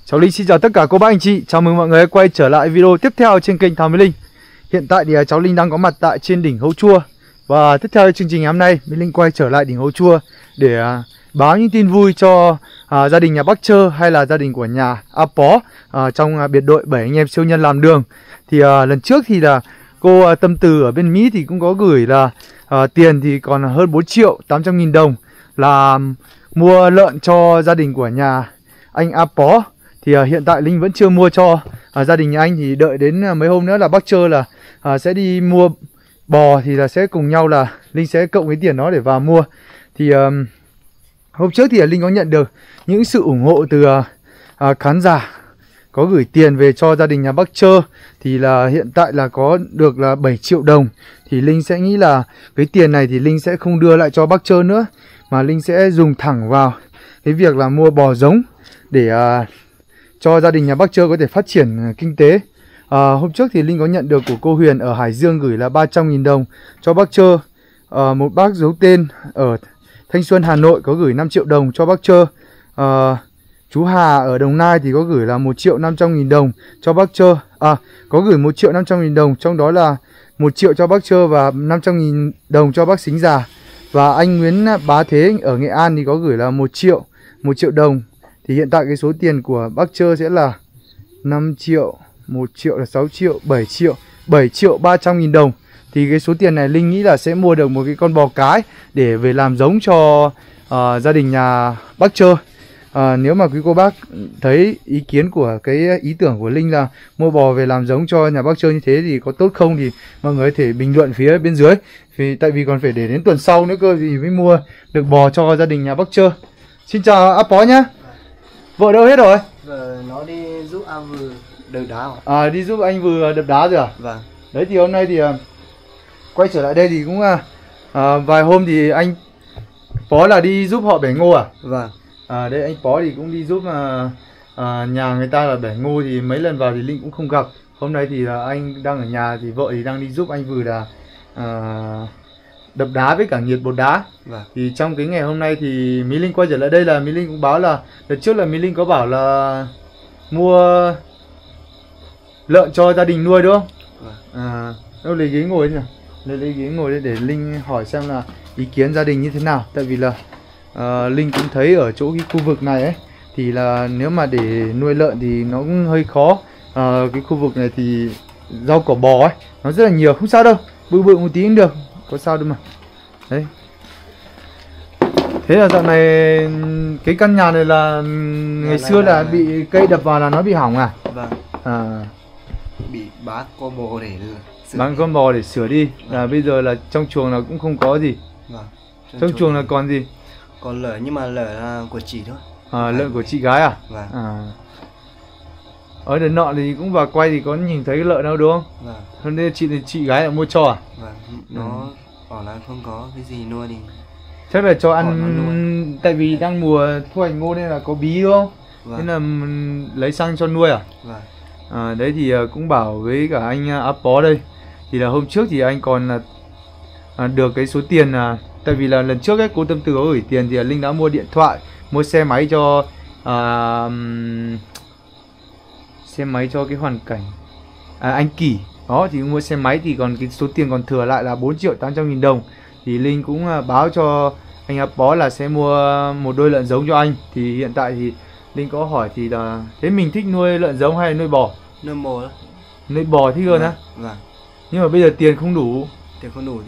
Cháu Linh xin chào tất cả cô bác anh chị. Chào mừng mọi người quay trở lại video tiếp theo trên kênh Thám với Linh. Hiện tại thì cháu Linh đang có mặt tại trên đỉnh Hấu Chua. Và tiếp theo chương trình ngày hôm nay, Linh quay trở lại đỉnh Hấu Chua để báo những tin vui cho gia đình nhà bác Trơ hay là gia đình của nhà A Pó trong biệt đội 7 anh em siêu nhân làm đường. Thì lần trước thì là cô Tâm Từ ở bên Mỹ thì cũng có gửi là tiền thì còn hơn 4.800.000 đồng là mua lợn cho gia đình của nhà anh A Pó. Thì hiện tại Linh vẫn chưa mua cho gia đình nhà anh, thì đợi đến mấy hôm nữa là bác Trơ là sẽ đi mua bò, thì là sẽ cùng nhau là Linh sẽ cộng cái tiền đó để vào mua. Thì hôm trước thì Linh có nhận được những sự ủng hộ từ khán giả có gửi tiền về cho gia đình nhà bác Trơ. Thì là hiện tại là có được là 7 triệu đồng. Thì Linh sẽ nghĩ là cái tiền này thì Linh sẽ không đưa lại cho bác Trơ nữa, mà Linh sẽ dùng thẳng vào cái việc là mua bò giống để cho gia đình nhà bác Trơ có thể phát triển kinh tế. Hôm trước thì Linh có nhận được của cô Huyền ở Hải Dương gửi là 300.000 đồng cho bác Trơ. Một bác giấu tên ở Thanh Xuân Hà Nội có gửi 5 triệu đồng cho bác Trơ. Chú Hà ở Đồng Nai thì có gửi là 1.500.000 đồng cho bác Trơ. Có gửi 1.500.000 đồng, trong đó là 1 triệu cho bác Trơ và 500.000 đồng cho bác Sính Già. Và anh Nguyễn Bá Thế ở Nghệ An thì có gửi là 1 triệu đồng. Thì hiện tại cái số tiền của bác Trơ sẽ là 5 triệu, 1 triệu là 6 triệu, 7 triệu 300.000 đồng. Thì cái số tiền này Linh nghĩ là sẽ mua được một cái con bò cái để về làm giống cho gia đình nhà bác Trơ. Nếu mà quý cô bác thấy ý kiến của cái ý tưởng của Linh là mua bò về làm giống cho nhà bác Trơ như thế thì có tốt không, thì mọi người có thể bình luận phía bên dưới. Tại vì còn phải để đến tuần sau nữa cơ thì mới mua được bò cho gia đình nhà bác Trơ. Xin chào A Pó nhá. Vợ đâu hết rồi? Vợ nó đi giúp anh vừa đập đá. Đi giúp anh vừa đập đá rồi à? Vâng. Đấy thì hôm nay thì quay trở lại đây thì cũng vài hôm thì anh Pó là đi giúp họ bẻ ngô à? Vâng. Đây anh Pó thì cũng đi giúp nhà người ta là bẻ ngô, thì mấy lần vào thì Linh cũng không gặp. Hôm nay thì anh đang ở nhà thì vợ thì đang đi giúp anh vừa là đập đá với cả nhiệt bột đá. Vâng. Thì trong cái ngày hôm nay thì Mỹ Linh quay trở lại đây là Mỹ Linh cũng báo là đợt trước là Mỹ Linh có bảo là mua lợn cho gia đình nuôi đúng không? Vâng. Đâu lấy ghế ngồi đi nào. Lấy ghế ngồi đây để Linh hỏi xem là ý kiến gia đình như thế nào. Tại vì là Linh cũng thấy ở chỗ cái khu vực này ấy thì là nếu mà để nuôi lợn thì nó cũng hơi khó. Cái khu vực này thì rau cỏ bò ấy nó rất là nhiều, không sao đâu, bự bự một tí cũng được, có sao đâu mà. Đấy. Thế là dạo này cái căn nhà này là ngày xưa là bị cây đập vào là nó bị hỏng à? Vâng. Bị bán con bò để sửa. Bán con bò để sửa đi. Là bây giờ là trong chuồng là cũng không có gì. Vâng. Trong chuồng là còn gì? Còn lợn, nhưng mà lợn là của chị thôi. Lợn của chị gái à? Vâng. Ở đợt nọ thì cũng vào quay thì có nhìn thấy cái lợn đâu đúng không? Vâng. Hôm nay chị gái là mua cho à? Vâng. Nó bảo là không có cái gì nuôi thì chắc là cho ăn, tại vì đang mùa thu hoạch ngô nên là có bí đúng không? Vâng. Nên là lấy xăng cho nuôi à? Vâng. Đấy thì cũng bảo với cả anh A Pó đây. Thì là hôm trước thì anh còn là được cái số tiền tại vì là lần trước ấy cô Tâm Từ có gửi tiền thì Linh đã mua điện thoại, mua xe máy cho xe máy cho cái hoàn cảnh anh Kỷ. Đó thì mua xe máy thì còn cái số tiền còn thừa lại là 4.800.000 đồng. Thì Linh cũng báo cho anh A Pó là sẽ mua một đôi lợn giống cho anh. Thì hiện tại thì Linh có hỏi thì là thế mình thích nuôi lợn giống hay nuôi bò? Nuôi bò đó. Nuôi bò thích hơn á? Vâng. Nhưng mà bây giờ tiền không đủ. Tiền không đủ thì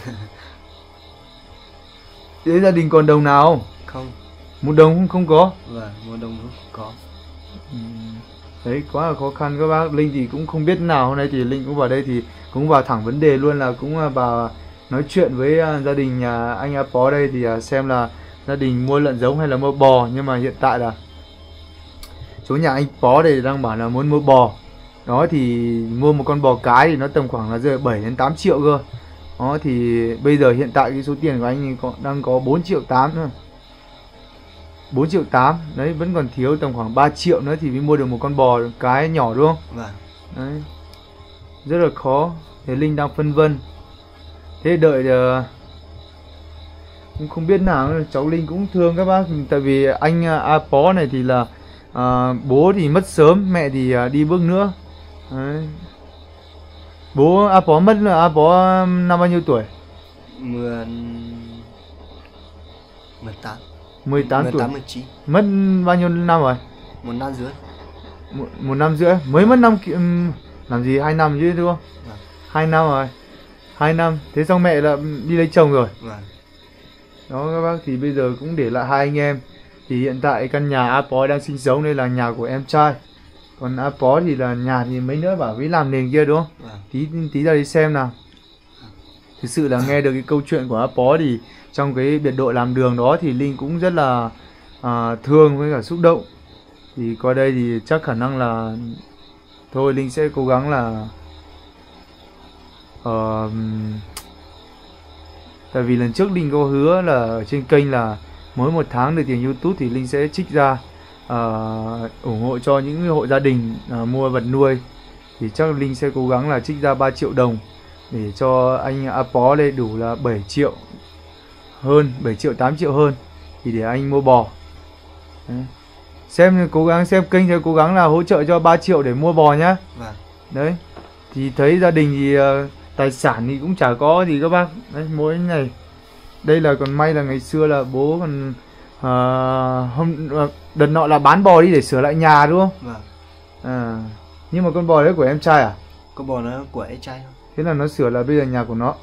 thế gia đình còn đồng nào không? Một đồng cũng không có. Vâng, một đồng cũng không có. Đấy quá là khó khăn các bác. Linh thì cũng không biết nào. Hôm nay thì Linh cũng vào đây thì cũng vào thẳng vấn đề luôn, là cũng vào nói chuyện với gia đình nhà anh A Pó đây thì xem là gia đình mua lợn giống hay là mua bò. Nhưng mà hiện tại là chỗ nhà anh Pó đây đang bảo là muốn mua bò. Đó thì mua một con bò cái thì nó tầm khoảng là rơi 7 đến 8 triệu cơ. Đó thì bây giờ hiện tại cái số tiền của anh đang có 4.8 triệu nữa. 4.8 triệu. Đấy vẫn còn thiếu tầm khoảng 3 triệu nữa thì mới mua được một con bò cái nhỏ đúng không? Vâng. Đấy. Rất là khó. Thế Linh đang phân vân. Thế đợi cũng không biết nào. Cháu Linh cũng thương các bác. Tại vì anh A Pó này thì là Bố thì mất sớm, mẹ thì đi bước nữa. Đấy. Bố bó mất bó năm bao nhiêu tuổi? 18 tuổi. 19. Mất bao nhiêu năm rồi? 1 năm rưỡi. Một năm rưỡi. Mới mất làm gì 2 năm chứ đúng không? 2 năm rồi. 2 năm. Thế xong mẹ là đi lấy chồng rồi. Đó các bác, thì bây giờ cũng để lại 2 anh em. Thì hiện tại căn nhà A Pó đang sinh sống đây là nhà của em trai. Còn A Pó thì là nhà thì mấy nữa bảo với làm nền kia đúng không? Tí ra đi xem nào. Thực sự là nghe được cái câu chuyện của A Pó thì trong cái biệt đội làm đường đó thì Linh cũng rất là thương với cả xúc động. Thì qua đây thì chắc khả năng là thôi Linh sẽ cố gắng là tại vì lần trước Linh có hứa là ở trên kênh là mỗi 1 tháng được tiền YouTube thì Linh sẽ trích ra ủng hộ cho những hộ gia đình mua vật nuôi. Thì chắc Linh sẽ cố gắng là trích ra 3 triệu đồng để cho anh A Pó đây đủ là 7 triệu hơn, 7 triệu 8 triệu hơn thì để anh mua bò. Đấy. Xem cố gắng xem kênh sẽ cố gắng là hỗ trợ cho 3 triệu để mua bò nhá. Đấy. Thì thấy gia đình thì tài sản thì cũng chả có gì các bác. Đấy, mỗi ngày. Đây là còn may là ngày xưa là bố còn đợt nọ là bán bò đi để sửa lại nhà đúng không? Nhưng mà con bò đấy của em trai à? Con bò nó của em trai không? Thế là nó sửa là bây giờ nhà của nó.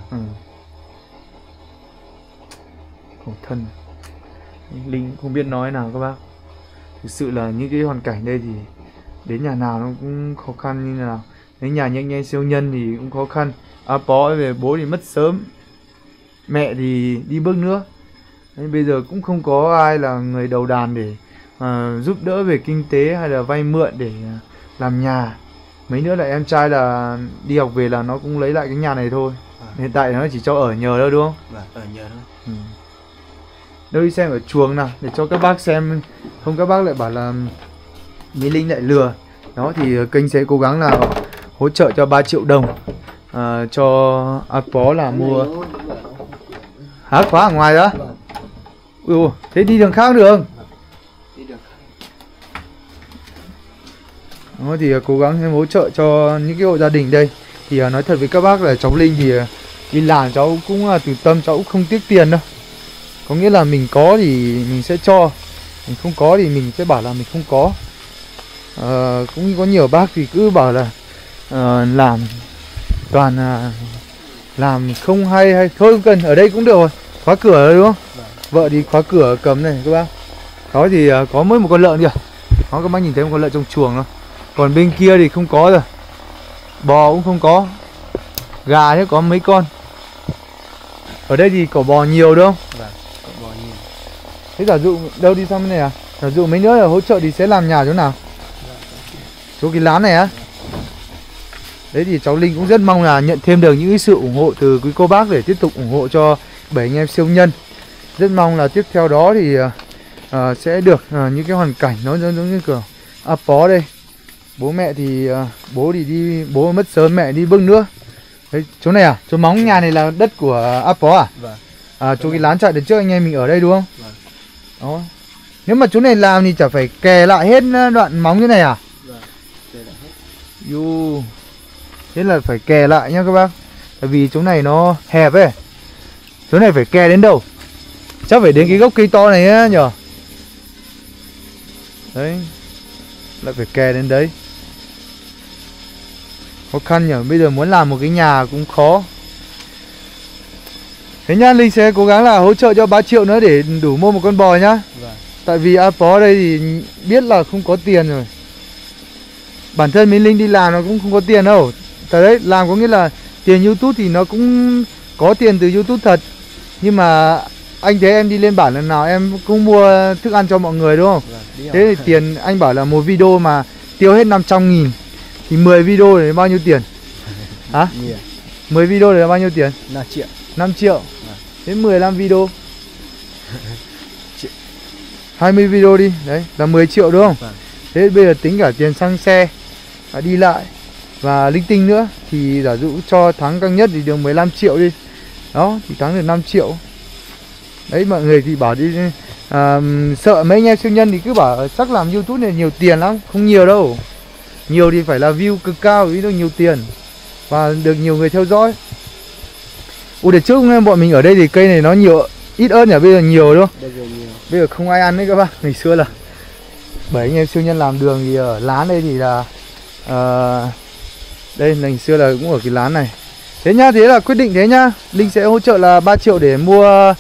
Khổ thân. Linh không biết nói nào các bác. Thực sự là những cái hoàn cảnh đây thì đến nhà nào nó cũng khó khăn như nào. Đến nhà nhanh nhanh siêu nhân thì cũng khó khăn. A Pó về bố thì mất sớm, mẹ thì đi bước nữa. Nên bây giờ cũng không có ai là người đầu đàn để giúp đỡ về kinh tế hay là vay mượn để làm nhà. Mấy nữa là em trai là đi học về là nó cũng lấy lại cái nhà này thôi. Hiện tại nó chỉ cho ở nhờ thôi đúng không? Ở nhờ thôi. Đâu đi xem ở chuồng nào để cho các bác xem. Không các bác lại bảo là Mỹ Linh lại lừa. Đó thì kênh sẽ cố gắng là hỗ trợ cho 3 triệu đồng cho A Pó là mua. Hả, khóa ở ngoài đó? Thế đi đường khác được không? Đó thì cố gắng hỗ trợ cho những cái hộ gia đình đây. Thì nói thật với các bác là cháu Linh thì đi làm cháu cũng từ tâm, cháu cũng không tiếc tiền đâu. Có nghĩa là mình có thì mình sẽ cho, mình không có thì mình sẽ bảo là mình không có. Cũng có nhiều bác thì cứ bảo là làm toàn làm không hay thôi không cần, ở đây cũng được rồi, khóa cửa rồi đúng không? Vợ thì khóa cửa cầm này các bác. Đó thì có mỗi một con lợn kìa. Đó các bác nhìn thấy một con lợn trong chuồng thôi. Còn bên kia thì không có rồi. Bò cũng không có. Gà thì có mấy con. Ở đây thì có bò nhiều đúng không? Có bò nhiều. Thế giả dụ đâu đi sang bên này à? Giả dụ mấy nữa là hỗ trợ thì sẽ làm nhà chỗ nào? Chỗ cái lán này á? Đấy thì cháu Linh cũng rất mong là nhận thêm được những cái sự ủng hộ từ quý cô bác để tiếp tục ủng hộ cho 7 anh em siêu nhân. Rất mong là tiếp theo đó thì sẽ được những cái hoàn cảnh nó giống như kiểu A Pó đây. Bố mẹ thì bố thì bố mất sớm, mẹ đi bước nữa. Đấy, chỗ này à? Chỗ móng nhà này là đất của A Pó à? Chỗ cái lán trại đợt trước anh em mình ở đây đúng không? Đó. Nếu mà chỗ này làm thì chả phải kè lại hết đoạn móng như này à? Thế là phải kè lại nha các bác. Tại vì chỗ này nó hẹp ấy. Chỗ này phải kè đến đâu? Chắc phải đến cái gốc cây to này á nhờ. Đấy. Lại phải kè đến đấy. Khó khăn nhờ. Bây giờ muốn làm một cái nhà cũng khó. Thế nhá, Linh sẽ cố gắng là hỗ trợ cho 3 triệu nữa để đủ mua một con bò nhá. Tại vì A Pó đây thì biết là không có tiền rồi. Bản thân mình Linh đi làm nó cũng không có tiền đâu. Tại đấy, làm có nghĩa là tiền YouTube thì nó cũng có tiền từ YouTube thật. Nhưng mà anh thấy em đi lên bản lần nào em cũng mua thức ăn cho mọi người đúng không? Thế thì tiền anh bảo là một video mà tiêu hết 500.000 thì 10 video để bao nhiêu tiền? Hả? 10 video để bao nhiêu tiền? 5 triệu. 5 triệu. Thế 15 video 20 video đi. Đấy là 10 triệu đúng không? Thế bây giờ tính cả tiền xăng xe đi lại và linh tinh nữa thì giả dụ cho tháng cao nhất thì được 15 triệu đi. Đó thì tháng được 5 triệu. Đấy mọi người thì bảo đi Sợ mấy anh em siêu nhân thì cứ bảo chắc làm YouTube này nhiều tiền lắm. Không nhiều đâu. Nhiều thì phải là view cực cao mới được nhiều tiền và được nhiều người theo dõi. Đợt trước bọn mình ở đây thì cây này nó nhiều, ít ớt nhỉ, bây giờ nhiều đúng không? Bây giờ không ai ăn đấy các bác. Ngày xưa là 7 anh em siêu nhân làm đường thì ở lán đây thì là đây ngày xưa là cũng ở cái lán này. Thế nhá, thế là quyết định thế nhá. Linh sẽ hỗ trợ là 3 triệu để mua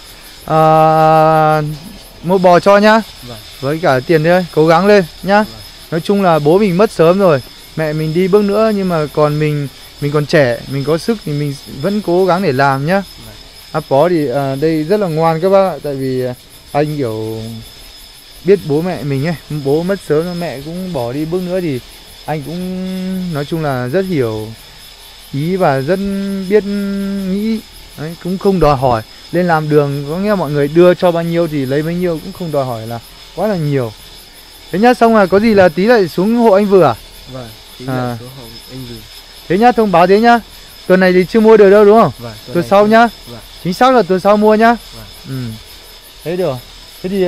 bò cho nhá. Với cả tiền đây, cố gắng lên nhá. Nói chung là bố mình mất sớm rồi, mẹ mình đi bước nữa, nhưng mà còn mình còn trẻ, mình có sức thì mình vẫn cố gắng để làm nhá. Bó thì đây rất là ngoan các bác ạ. Tại vì anh kiểu biết bố mẹ mình ấy, bố mất sớm, mẹ cũng bỏ đi bước nữa thì anh cũng nói chung là rất hiểu ý và rất biết nghĩ. Đấy, cũng không đòi hỏi lên làm đường, có nghĩa mọi người đưa cho bao nhiêu thì lấy bấy nhiêu, cũng không đòi hỏi là quá là nhiều. Thế nhá, xong là có gì là tí lại xuống hộ anh Vừa à? Vâng, tí lại xuống hộ anh Vừa. Thế nhá, thông báo thế nhá. Tuần này thì chưa mua được đâu đúng không? Vâng, tuần sau nhá. Vâng. Chính xác là tuần sau mua nhá. Vâng. Thế được. Thế thì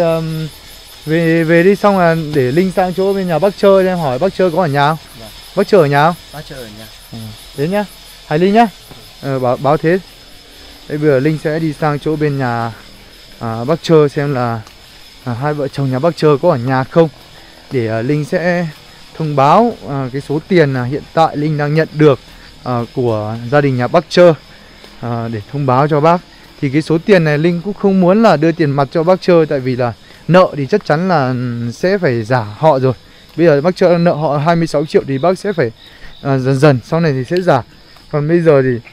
về đi, xong là để Linh sang chỗ bên nhà bác chơi, em hỏi bác chơi có ở nhà không? Vâng. Bác chơi ở nhà không? Bác chơi ở nhà. Thế nhá. Hải Linh nhá. Báo thế. Thế bây giờ Linh sẽ đi sang chỗ bên nhà bác chơi xem là hai vợ chồng nhà bác chơi có ở nhà không, để Linh sẽ thông báo cái số tiền hiện tại Linh đang nhận được của gia đình nhà bác chơi, để thông báo cho bác. Thì cái số tiền này Linh cũng không muốn là đưa tiền mặt cho bác chơi, tại vì là nợ thì chắc chắn là sẽ phải giả họ rồi. Bây giờ bác chơi nợ họ 26 triệu thì bác sẽ phải dần dần sau này thì sẽ giả. Còn bây giờ thì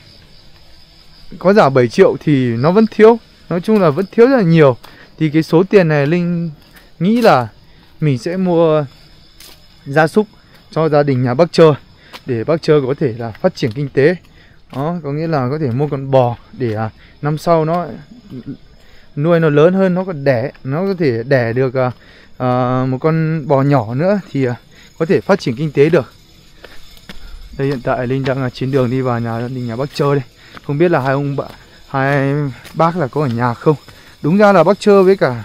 có giả 7 triệu thì nó vẫn thiếu. Nói chung là vẫn thiếu rất là nhiều. Thì cái số tiền này Linh nghĩ là mình sẽ mua gia súc cho gia đình nhà bác chơi, để bác chơi có thể là phát triển kinh tế. Đó, có nghĩa là có thể mua con bò để năm sau nó nuôi nó lớn hơn, nó còn đẻ, nó có thể đẻ được một con bò nhỏ nữa thì có thể phát triển kinh tế được. Đây hiện tại Linh đang trên đường đi vào nhà gia đình nhà bác chơi đây. Không biết là hai bác là có ở nhà không. Đúng ra là bác chơi với cả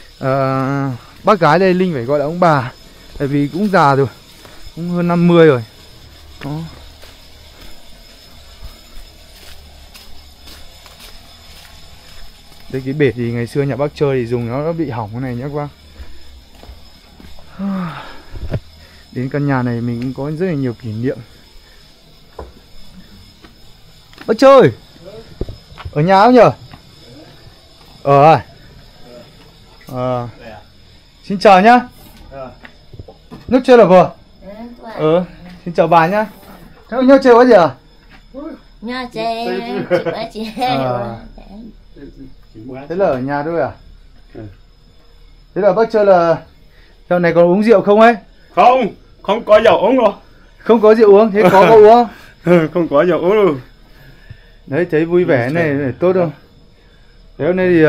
bác gái đây Linh phải gọi là ông bà, tại vì cũng già rồi, cũng hơn 50 rồi. Đó. Đây cái bể thì ngày xưa nhà bác chơi thì dùng nó bị hỏng cái này nhé các bác. Đến căn nhà này mình cũng có rất là nhiều kỷ niệm. Bác chơi ở nhà không nhờ? Xin chào nhá. Nước chơi là vừa. Xin chào bà nhá. Thế nhau chơi có gì à? Nhau chơi chị. Thế là ở nhà thôi à? Thế là bác chơi là dạo này còn uống rượu không ấy? Không có rượu uống rồi. Không có rượu uống, thế có uống không? Không có rượu uống đâu. Đấy, thấy vui vẻ này để tốt không? Thế hôm nay thì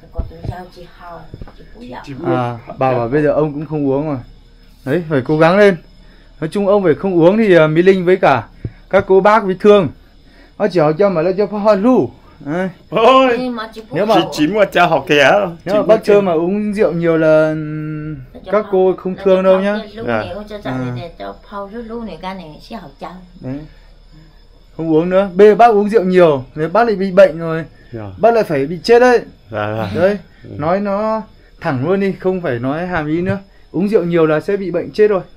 bà bảo bây giờ ông cũng không uống mà. Đấy, phải cố gắng lên. Nói chung ông phải không uống thì Mỹ Linh với cả các cô bác với thương nó chỉ hỏi cho mà nó cho phá lu. Ôi, nếu mà chỉ mua cha học kẻ. Nếu mà bác chơi mà uống rượu nhiều là các cô không thương đâu nhá. Đấy. Không uống nữa. Bây giờ bác uống rượu nhiều, nếu bác lại bị bệnh rồi, bác lại phải bị chết đấy. Đấy, nói nó thẳng luôn đi, không phải nói hàm ý nữa. Uống rượu nhiều là sẽ bị bệnh chết rồi.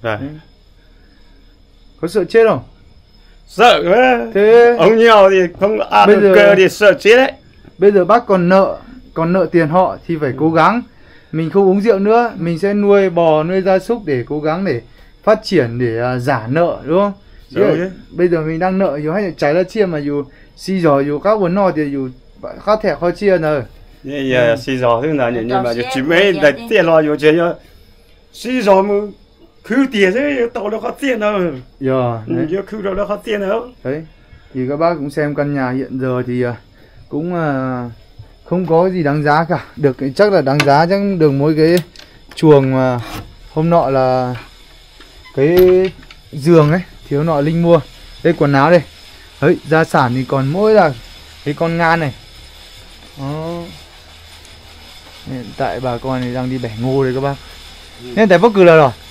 Có sợ chết không? Sợ quá. Thế ông nhiều thì không ăn được cơ thì sợ chết đấy. Bây giờ bác còn nợ tiền họ thì phải cố gắng. Mình không uống rượu nữa, mình sẽ nuôi bò, nuôi gia súc để cố gắng để phát triển, để giả nợ, đúng không? Bây giờ mình đang nợ dù hay là trái là chia mà dù xì giò dù các vấn nọ thì dù các thẻ khó chia rồi. Giờ xì giò thế nào nhưng mà chỉ mấy là tiền lo dù chơi nhá. Xì giò mà cứ tiền thế tao đâu có tiền đâu. Giờ cứ đâu có tiền đâu. Đấy. Thì các bác cũng xem căn nhà hiện giờ thì cũng không có gì đáng giá cả. Được chắc là đáng giá chắc được mỗi cái chuồng mà hôm nọ là cái giường ấy, thiếu nọ Linh mua. Đây quần áo đây. Đấy, gia sản thì còn mỗi là cái con ngan này. Đó. Hiện tại bà con thì đang đi bẻ ngô đấy các bác. Hiện tại bốc cừ là rồi.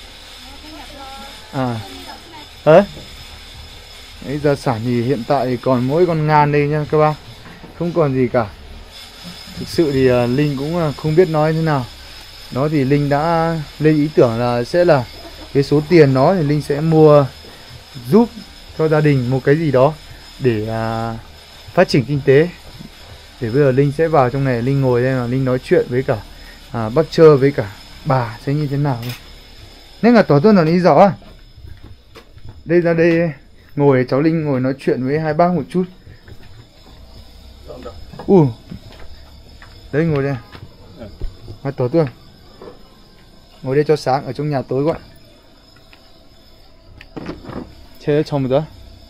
À. Đấy. Đấy, gia sản thì hiện tại còn mỗi con ngan đây nha các bác. Không còn gì cả. Thực sự thì Linh cũng không biết nói thế nào. Đó thì Linh đã lên ý tưởng là sẽ là cái số tiền đó thì Linh sẽ mua giúp cho gia đình một cái gì đó để phát triển kinh tế. Để bây giờ Linh sẽ vào trong này, Linh ngồi đây mà Linh nói chuyện với cả bác Trơ với cả bà sẽ như thế nào. Nên là tỏ tuân là lý rõ. Đây ra đây ngồi, cháu Linh ngồi nói chuyện với hai bác một chút. Đây ngồi đây. Tỏ tuân ngồi đây cho sáng, ở trong nhà tối quá. Chơi cho một đó.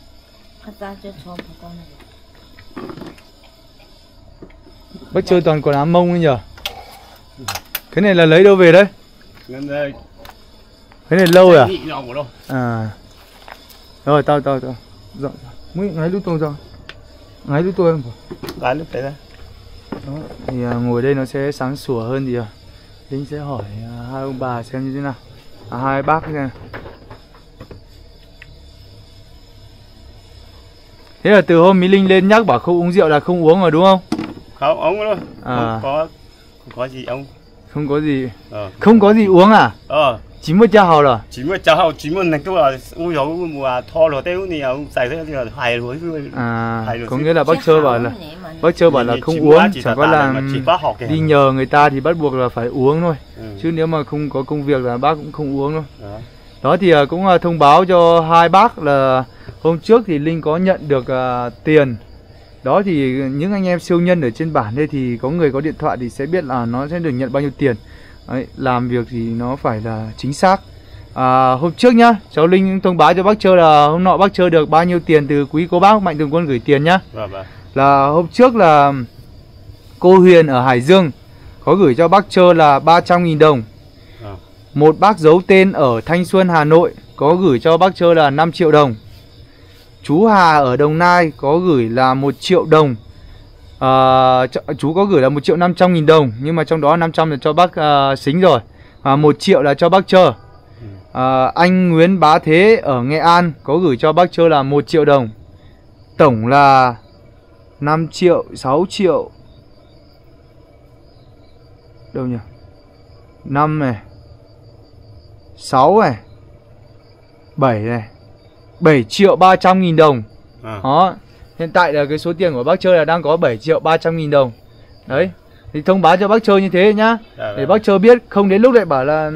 Bác chơi toàn quần áo mông ấy nhờ. Cái này là lấy đâu về đấy? Cái này lâu rồi à? À. Rồi tao dọn. Mới ngay lúc tôi dọn. Ngay lúc tôi không? Ngay lúc đấy. Đó, thì ngồi đây nó sẽ sáng sủa hơn thì Linh sẽ hỏi hai ông bà xem như thế nào. Hai bác xem. Thế là từ hôm Mỹ Linh lên nhắc bảo không uống rượu là không uống rồi đúng không? Không uống đâu. Không có gì ông. Không có gì. Không có gì uống à? Chỉ một chai hầu rồi. Chỉ một chai hầu, chỉ một này cứ là uống rượu mùa thò rồi téo thì ông xài thế thì là hài rồi. Có nghĩa là bác Trơ bảo là không uống, chẳng có là đi nhờ người ta thì bắt buộc là phải uống thôi. Chứ nếu mà không có công việc là bác cũng không uống đâu. Đó thì cũng thông báo cho hai bác là hôm trước thì Linh có nhận được tiền. Đó thì những anh em siêu nhân ở trên bản đây thì có người có điện thoại thì sẽ biết là nó sẽ được nhận bao nhiêu tiền. Đấy, làm việc thì nó phải là chính xác. Hôm trước nhá, cháu Linh thông báo cho bác Trơ là hôm nọ bác Trơ được bao nhiêu tiền từ quý cô bác Mạnh Thường Quân gửi tiền nhá. Là hôm trước là cô Huyền ở Hải Dương có gửi cho bác Trơ là 300.000 đồng. Một bác giấu tên ở Thanh Xuân Hà Nội có gửi cho bác Trơ là 5 triệu đồng. Chú Hà ở Đồng Nai có gửi là 1 triệu đồng. Chú có gửi là 1.500.000 đồng. Nhưng mà trong đó 500 là cho bác Xính rồi. 1 triệu là cho bác Trơ. Anh Nguyễn Bá Thế ở Nghệ An có gửi cho bác Trơ là 1 triệu đồng. Tổng là 5 triệu, 6 triệu. Đâu nhỉ? 5 này, 6 này, 7 này, 7.300.000 đồng. Đó. Hiện tại là cái số tiền của bác Trơ là đang có 7.300.000 đồng. Đấy. Thì thông báo cho bác Trơ như thế nhá. Để bác Trơ biết, không đến lúc lại bảo là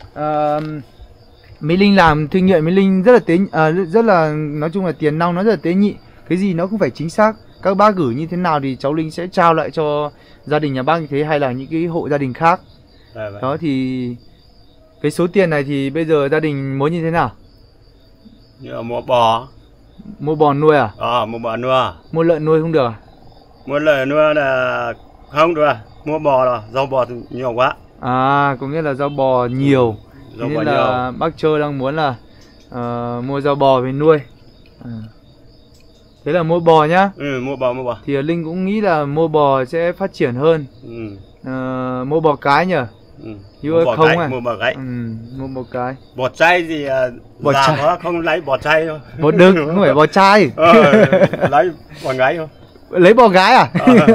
Mỹ Linh làm thương nghiện, Mỹ Linh rất là rất là nói chung là tiền nong nó rất là tế nhị. Cái gì nó cũng phải chính xác. Các bác gửi như thế nào thì cháu Linh sẽ trao lại cho gia đình nhà bác như thế, hay là những cái hộ gia đình khác. Đó thì cái số tiền này thì bây giờ gia đình muốn như thế nào? Mua bò. Mua bò nuôi à? Mua bò nuôi. Mua lợn nuôi không được à? Mua lợn nuôi là không được. Mua bò là rau bò thì nhiều quá. Có nghĩa là rau bò nhiều. Thế nên là bác Trơ đang muốn là mua rau bò về nuôi. Thế là mua bò nhá. Mua bò. Thì Linh cũng nghĩ là mua bò sẽ phát triển hơn. Mua bò cái nhỉ? Mua bò cái. Mua bò cái. Mua bò cái. Bò chay thì già quá không lấy bò chay thôi. Bò đực, không phải bò trai. Lấy bò gái thôi. Lấy bò gái à?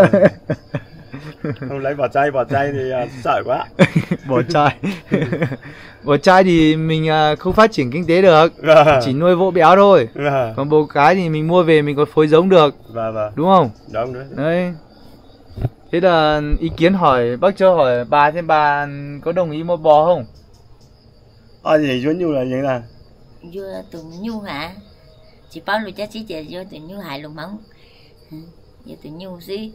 Không lấy bò chay thì sợ quá. Bò trai. Bò trai thì mình không phát triển kinh tế được. Chỉ nuôi vỗ béo thôi. Còn bò cái thì mình mua về mình còn phối giống được. Đúng không? Đúng đấy. Đấy. Thế là ý kiến hỏi bác Trơ hỏi bà xem bà có đồng ý mua bò không? Gì Duy Nhu là như thế nào? Vô tụi Nhu hả? Chị bảo luôn chắc chị vô tụi Nhu hại luôn không? Vô tụi Nhu xí.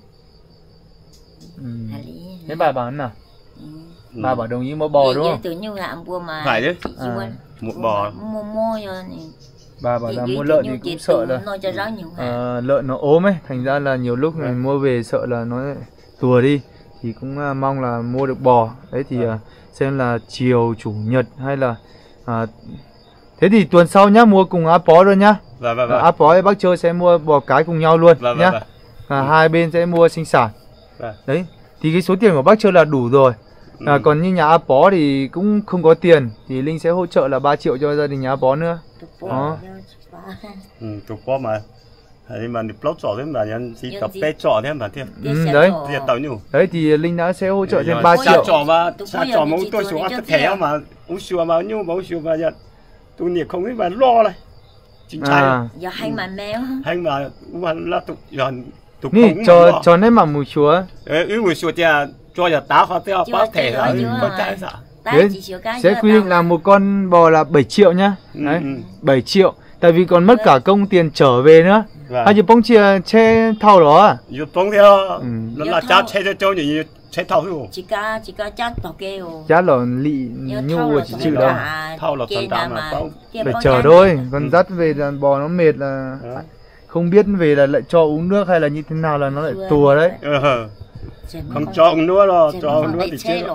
Thế bà bảo nào? Bà bảo đồng ý mua bò đúng không? Vô tụi Nhu hại mua mà. Phải chứ. Mua bò. Mua cho này. Bà bảo là mua lợn thì cũng sợ là lợn nó ốm ấy, thành ra là nhiều lúc mình mua về sợ là nó tùa đi, thì cũng mong là mua được bò. Đấy thì xem là chiều chủ nhật hay là thế thì tuần sau nhá, mua cùng Á Pó luôn nhá. Á Pó với bác Trơ sẽ mua bò cái cùng nhau luôn nhá. Hai bên sẽ mua sinh sản. Đấy Thì cái số tiền của bác Trơ là đủ rồi. Còn như nhà A Pó thì cũng không có tiền, thì Linh sẽ hỗ trợ là 3 triệu cho gia đình nhà A Pó nữa. Đó. tụi có mà thì mà plot trọ thế mà nhân chỉ tập bé trọ thế mà thêm Đấy. tiền tàu nhủ Đấy thì Linh đã sẽ hỗ trợ thêm 3 triệu. trọ mà trọ mà tôi xuống ăn thẻ mà uống sữa mà nhiêu mà uống sữa mà giờ tôi nhiệt không biết mà lo này chính xác giờ hay mà mèo hay mà là tụi giờ tụi Nhi cho nấy mà mùi chúa. mùi sữa thì cho giờ tá họ theo báo thẻ rồi có cái sao Đấy, sẽ quy định là một con bò là 7 triệu nhá. Đấy, 7 triệu. Tại vì còn mất cả công tiền trở về nữa. Hay chứ bông chia che thau đó à? Dù bông theo nó là cha che cho như che thau thôi. Chỉ có chắc tao kêu. Giá là lị nhu của chị chịu đâu. Thau là sản phẩm mà bông. Phải chờ thôi, còn dắt về là bò nó mệt là không biết về là lại cho uống nước hay là như thế nào là nó lại tùa đấy. Không cho uống nước đâu, cho uống nước thì chết.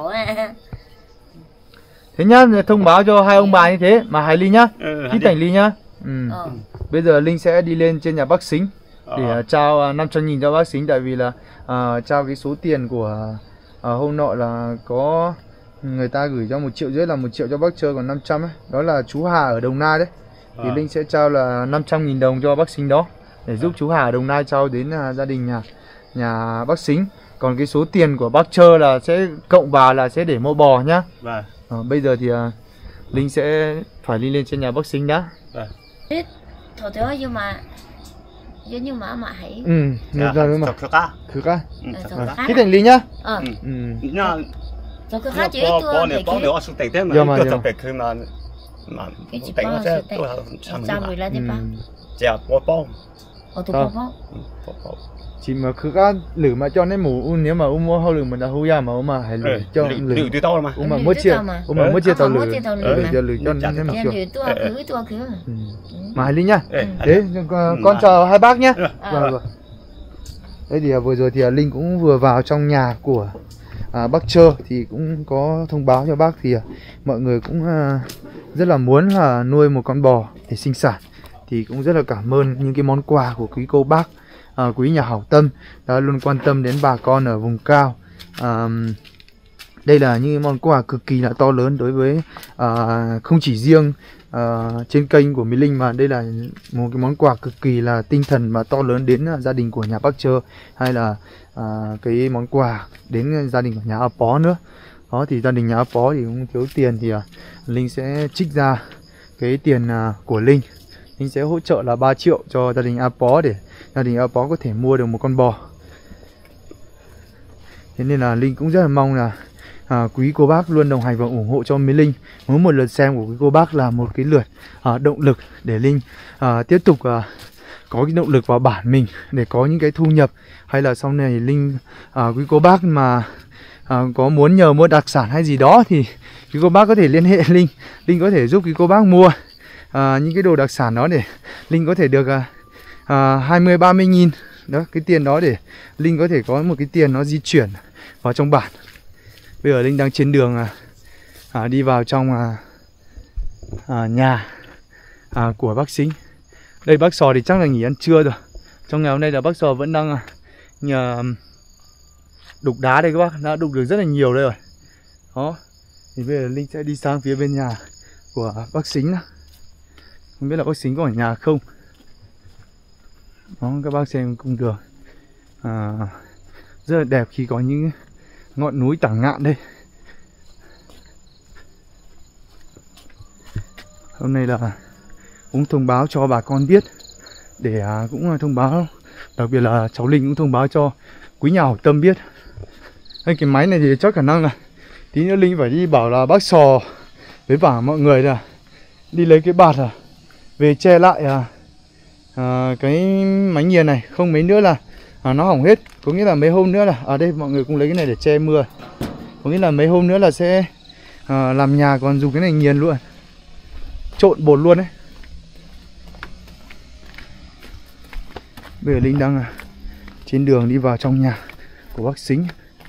Thế nhá, thông báo cho hai ông bà như thế mà Hải Ly nhá. Tí Thành Ly nhá. Bây giờ Linh sẽ đi lên trên nhà bác Sính để trao 500.000 cho bác Sính, tại vì là trao cái số tiền của hôm nọ là có người ta gửi cho 1,5 triệu là 1 triệu cho bác Trơ, còn 500 ấy. Đó là chú Hà ở Đồng Nai đấy. Thì Linh sẽ trao là 500.000 đồng cho bác Sính đó để giúp chú Hà ở Đồng Nai trao đến gia đình nhà bác Sính. Còn cái số tiền của bác Trơ là sẽ cộng vào là sẽ để mua bò nhá. Bây giờ thì Linh sẽ phải đi lên trên nhà bác Sính đã. Thôi thôi nhưng mà hãy được rồi mà. Khứ ca. Tí Thành Ly nhá. Nhá. Rồi cứ khác chứ tôi này bó nữa sự thế mà tôi tập về khi mà tỉnh nó sẽ tôi trăm người lên đi ba. Chè bó. Chỉ mà khứ ca lử mà cho nên mù nếu mà mua hao lử mình đã hú ya mà hãy lử cho lử từ tao mà. Mà mất chia tao lử. Giờ lử cho nên mà chưa. Mà Hải Ly nhá. Đấy, con chào hai bác nhé. Vâng. Đấy thì vừa rồi thì Linh cũng vừa vào trong nhà của bác Trơ thì cũng có thông báo cho bác thì mọi người cũng rất là muốn nuôi một con bò để sinh sản. Thì cũng rất là cảm ơn những cái món quà của quý cô bác, quý nhà hảo tâm đã luôn quan tâm đến bà con ở vùng cao. Đây là những món quà cực kỳ là to lớn đối với không chỉ riêng trên kênh của Mỹ Linh, mà đây là một cái món quà cực kỳ là tinh thần và to lớn đến gia đình của nhà bác Trơ, hay là cái món quà đến gia đình của nhà A Pó nữa. Đó thì gia đình nhà A Pó thì cũng thiếu tiền thì Linh sẽ trích ra cái tiền của Linh sẽ hỗ trợ là 3 triệu cho gia đình A Pó để gia đình A Pó có thể mua được một con bò. Thế nên là Linh cũng rất là mong là quý cô bác luôn đồng hành và ủng hộ cho Mỹ Linh. Mỗi một lượt xem của quý cô bác là một cái lượt động lực để Linh tiếp tục có cái động lực vào bản mình để có những cái thu nhập, hay là sau này Linh quý cô bác mà có muốn nhờ mua đặc sản hay gì đó thì quý cô bác có thể liên hệ Linh có thể giúp quý cô bác mua những cái đồ đặc sản đó để Linh có thể được 20-30 nghìn đó, cái tiền đó để Linh có thể có một cái tiền nó di chuyển vào trong bản. Bây giờ Linh đang trên đường đi vào trong nhà của bác Sính. Đây bác Sò thì chắc là nghỉ ăn trưa rồi. Trong ngày hôm nay là bác Sò vẫn đang nhờ đục đá đây các bác, đã đục được rất là nhiều đây rồi. Đó. Thì bây giờ Linh sẽ đi sang phía bên nhà của bác Sính đó. Không biết là bác Sính có ở nhà không. Đó, các bác xem cung đường rất là đẹp khi có những ngọn núi tản ngạn đây. Hôm nay là cũng thông báo cho bà con biết để cũng thông báo, đặc biệt là cháu Linh cũng thông báo cho quý nhà hảo tâm biết. Cái máy này thì chắc khả năng là tí nữa Linh phải đi bảo là bác Sò với bảo mọi người là đi lấy cái bạt về che lại cái máy nghiền này, không mấy nữa là nó hỏng hết. Có nghĩa là mấy hôm nữa là ở đây mọi người cũng lấy cái này để che mưa. Có nghĩa là mấy hôm nữa là sẽ làm nhà còn dùng cái này nghiền luôn, trộn bột luôn đấy. Bây giờ Linh đang trên đường đi vào trong nhà của bác Sính.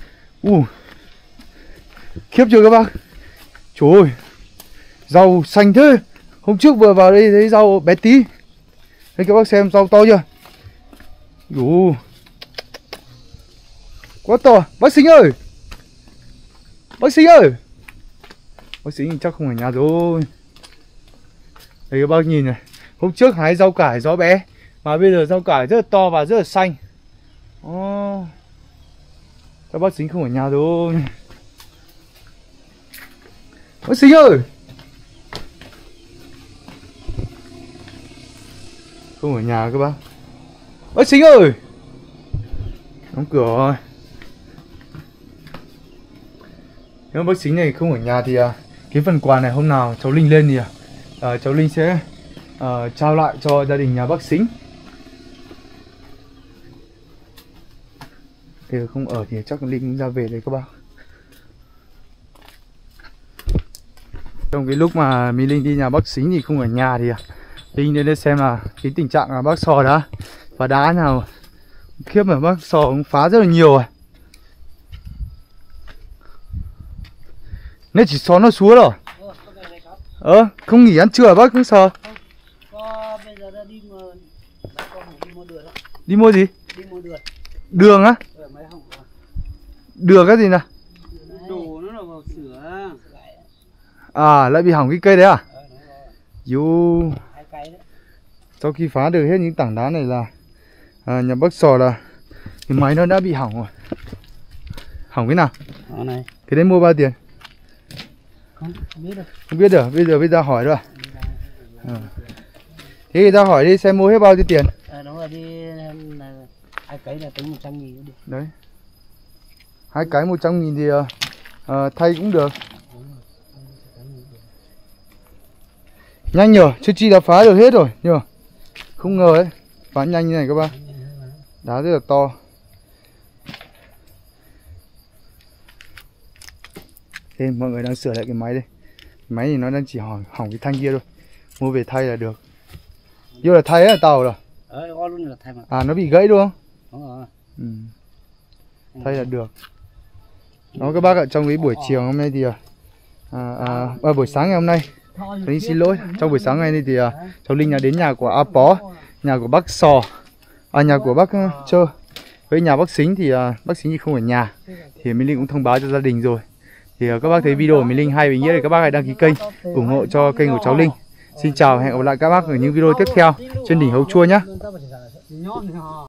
Khiếp chưa các bác. Trời ơi, rau xanh thế. Hôm trước vừa vào đây thấy rau bé tí. Đây các bác xem rau to chưa. Quá to. Bác Sinh ơi. Bác Sinh ơi. Bác Sinh chắc không ở nhà rồi. Đây các bác nhìn này. Hôm trước hái rau cải gió bé, mà bây giờ rau cải rất là to và rất là xanh. Các bác Sinh không ở nhà rồi. Bác Sinh ơi. Không ở nhà các bác. Bác Sinh ơi. Đóng cửa rồi. Nếu bác Sinh này không ở nhà thì cái phần quà này hôm nào cháu Linh lên thì cháu Linh sẽ trao lại cho gia đình nhà bác Sinh. Nếu không ở thì chắc Linh cũng ra về đấy các bác. Trong cái lúc mà mình Linh đi nhà bác Sinh thì không ở nhà thì Linh đến đây xem là cái tình trạng là bác Sò đã và đá nào khiếp mà bác Sò cũng phá rất là nhiều rồi. Nên chỉ xó nó xuống rồi. Không nghỉ ăn trưa à bác Sò? Bây giờ đã đi mua đường. Đi mua gì? Đi mua đường. Đường á? Đường cái gì nào? Đồ nó là vào sửa. À lại bị hỏng cái cây đấy à? Dù sau khi phá được hết những tảng đá này là nhà bác Sò là cái máy nó đã bị hỏng rồi. Hỏng cái nào? Này. Cái đấy mua bao tiền? Không biết được. Không biết được, bây giờ hỏi rồi. Thế người ta hỏi đi xem mua hết bao nhiêu tiền? Đúng rồi, đi 2 cái là tính 100.000 cũng được. Đấy. 2 cái 100.000 thì thay cũng được. Nhanh nhờ, chưa chi đã phá được hết rồi, nhưng mà không ngờ ấy, phá nhanh như này các bạn. Đá rất là to. Thế mọi người đang sửa lại cái máy đây. Cái máy thì nó đang chỉ hỏng cái thanh kia thôi. Mua về thay là được. Vô là thay là tàu rồi. Luôn là thay mà. À nó bị gãy đúng không? Đúng rồi. Thay là được. Đó các bác ạ, trong cái buổi chiều hôm nay thì buổi sáng ngày hôm nay Linh xin lỗi, trong buổi sáng ngày nay thì cháu Linh đã đến nhà của A Pó, nhà của bác Sò, nhà của bác Trơ. Với nhà bác Sinh thì bác Sinh thì không ở nhà, thì mình Linh cũng thông báo cho gia đình rồi. Thì các bác thấy video của mình Linh hay ý nghĩa thì các bác hãy đăng ký kênh ủng hộ cho kênh của cháu Linh. Xin chào, hẹn gặp lại các bác ở những video tiếp theo trên đỉnh Hấu Chua nhé.